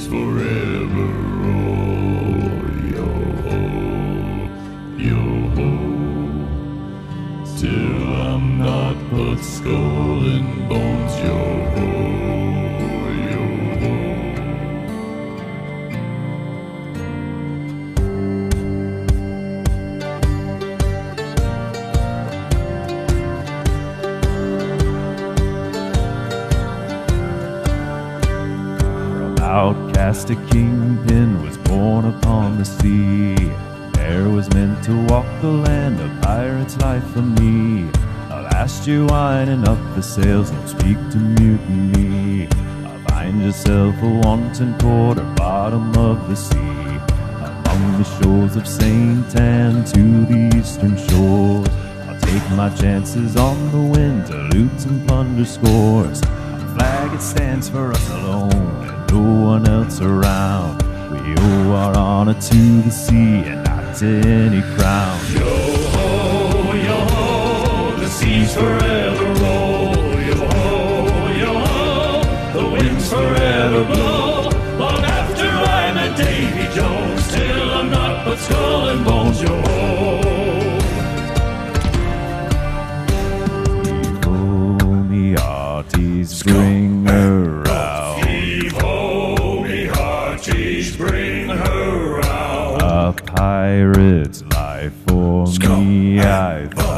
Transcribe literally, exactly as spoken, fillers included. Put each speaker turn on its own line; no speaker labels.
seas forever roll. Yo-ho, yo-ho, till I'm not but skull and bones. Yo-ho, yo-ho.
Outcast, a kingpin was born upon the sea. There was meant to walk the land, a pirate's life for me. Alas, you're winding up the sails, don't speak to mutiny. Find yourself a wanton quarter, bottom of the sea. Among the shores of Saint Anne to the eastern shores, I'll take my chances on the wind to loot and plunder scores. A flag, it stands for us alone, no one else around. We owe our honor to the sea and not to any crown.
Yo-ho, yo-ho, the seas forever roll. Yo-ho, yo-ho, the winds forever blow. Long after I'm a Davy Jones, till I'm not but skull and bones. Yo-ho.
Oh, me hearties, bring her out.
Bring her out.
A pirate's life for me, I thought.